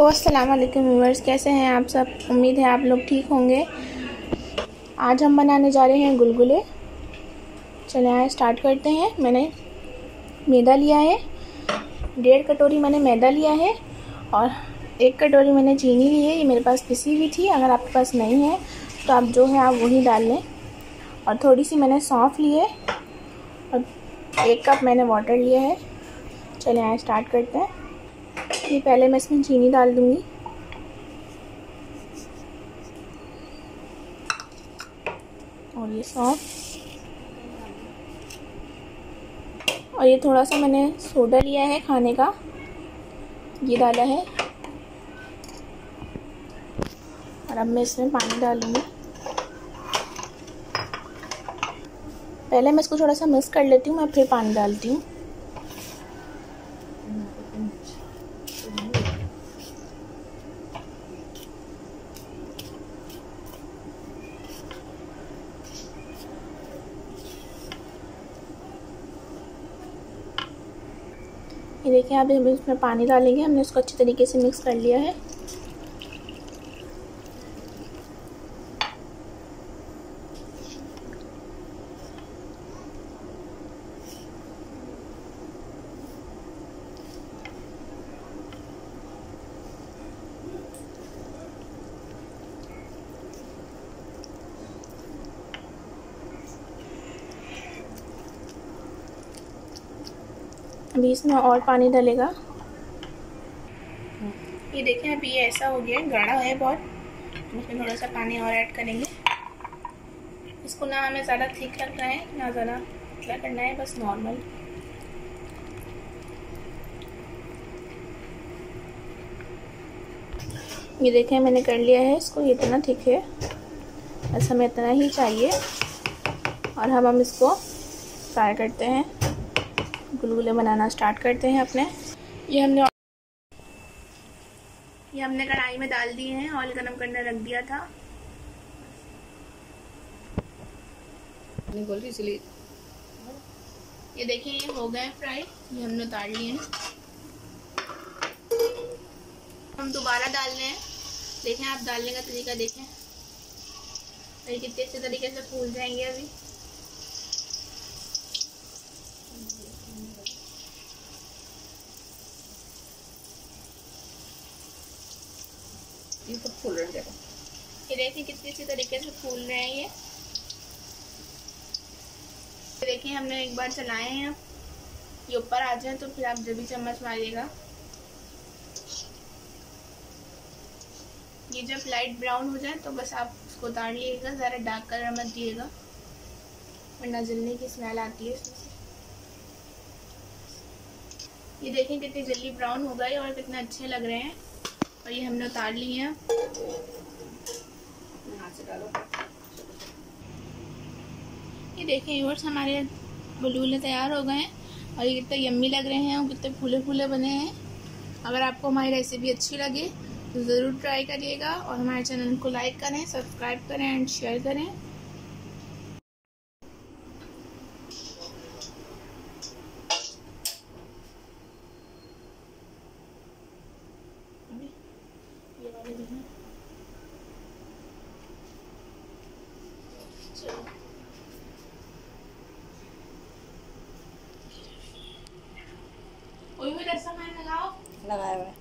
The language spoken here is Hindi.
अस्सलाम वालेकुम व्यूअर्स, कैसे हैं आप सब। उम्मीद है आप लोग ठीक होंगे। आज हम बनाने जा रहे हैं गुलगुले। चले आए स्टार्ट करते हैं। मैंने मैदा लिया है, 1.5 कटोरी मैंने मैदा लिया है और 1 कटोरी मैंने चीनी ली है। ये मेरे पास पिसी हुई थी, अगर आपके पास नहीं है तो आप जो है आप वही डाल लें। और थोड़ी सी मैंने सौंफ ली है और 1 कप मैंने वाटर लिया है। चले आए स्टार्ट करते हैं। ये पहले मैं इसमें चीनी डाल दूंगी और ये सौंफ, और ये थोड़ा सा मैंने सोडा लिया है खाने का, ये डाला है। और अब मैं इसमें पानी डालूंगी। पहले मैं इसको थोड़ा सा मिक्स कर लेती हूँ, मैं फिर पानी डालती हूँ। ये देखिए, अब हम इसमें पानी डालेंगे। हमने इसको अच्छी तरीके से मिक्स कर लिया है। अभी इसमें और पानी डलेगा। ये देखिए, अभी ये ऐसा हो गया, गाढ़ा है बहुत। इसमें थोड़ा सा पानी और ऐड करेंगे। इसको ना हमें ज़्यादा थिक रखना है ना ज़्यादा पतला करना है, बस नॉर्मल। ये देखिए, मैंने कर लिया है इसको। ये इतना थिक है, बस हमें इतना ही चाहिए। और हम इसको फ्राई करते हैं, गुलगुले बनाना स्टार्ट करते हैं अपने। ये हमने कढ़ाई में डाल दिए हैं, ऑयल गरम करने रख दिया था। नहीं बोल रही इसलिए। ये देखिए, ये हो गए फ्राई, ये हमने उतार लिए हैं। हम दोबारा डाल रहे हैं। देखें, आप डालने का तरीका देखें, ये कितने अच्छे तरीके से फूल जाएंगे। अभी ये सब फूल रहे हैं, ये देखिए कितनी अच्छी तरीके से फूल रहे हैं। ये देखिए, हमने एक बार चलाए हैं, ये ऊपर आ जाए तो फिर आप जब भी चम्मच मारिएगा। ये जब लाइट ब्राउन हो जाए तो बस आप उसको उतार लीजिएगा। ज़रा डार्क कलर मत दिएगा वरना जलने की स्मेल आती है इसमें से। ये देखें कितनी जल्दी ब्राउन हो गए और कितने अच्छे लग रहे हैं। और ये हमने उतार लिए हैं। ये देखें व्यूअर्स, हमारे गुलगुले तैयार हो गए हैं और ये कितने यम्मी लग रहे हैं और कितने फूले फूले बने हैं। अगर आपको हमारी रेसिपी अच्छी लगे तो ज़रूर ट्राई करिएगा और हमारे चैनल को लाइक करें, सब्सक्राइब करें एंड शेयर करें। ये वाले भी हैं। चलो, कोई भी रस्सा लगाओ, लगाया हुआ है।